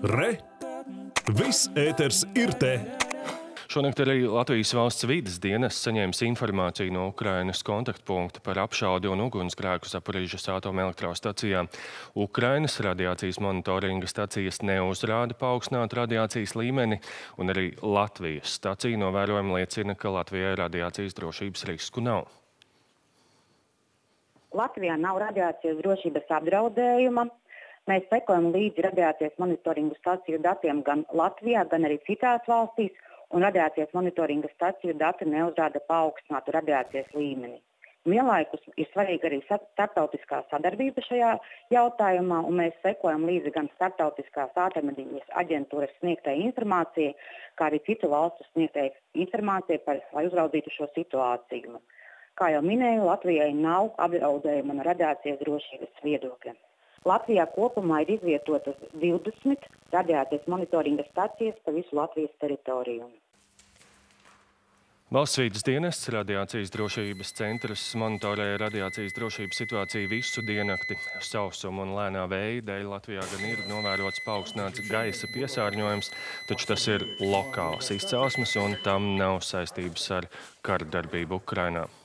Re! Viss ēters ir te! Šonakt arī Latvijas valsts vides dienests saņēmis informāciju no Ukrainas kontaktpunkta par apšaudi un ugunsgrēku Zaporižas atomelektrostacijā. Ukrainas radiācijas monitoringa stacijas neuzrāda paaugstinātu radiācijas līmeni, un arī Latvijas stacija novērojumi liecina, ka Latvijai radiācijas drošības risku nav. Latvijā nav radiācijas drošības apdraudējuma. Mēs sekojam līdzi radiācijas monitoringu staciju datiem gan Latvijā, gan arī citās valstīs, un radiācijas monitoringa staciju dati neuzrāda paaugstinātu radiācijas līmeni. Vienlaikus ir svarīga arī starptautiskā sadarbība šajā jautājumā, un mēs sekojam līdzi gan starptautiskās atomenerģijas aģentūras sniegtai informācijai, kā arī citu valstu sniegtai informācijai, lai uzraudzītu šo situāciju. Kā jau minēju, Latvijai nav apdraudējuma no radiācijas drošības viedokļa. Latvijā kopumā ir izvietotas 20 radiācijas monitoringa stacijas pa visu Latvijas teritoriju. Valsts vides dienests radiācijas drošības centrs monitorē radiācijas drošības situāciju visu diennakti. Sausuma un lēnā vēja dēļ Latvijā gan ir novērots paaugstināts gaisa piesārņojums, taču tas ir lokāls izcelsmes un tam nav saistības ar kara darbību Ukrainā.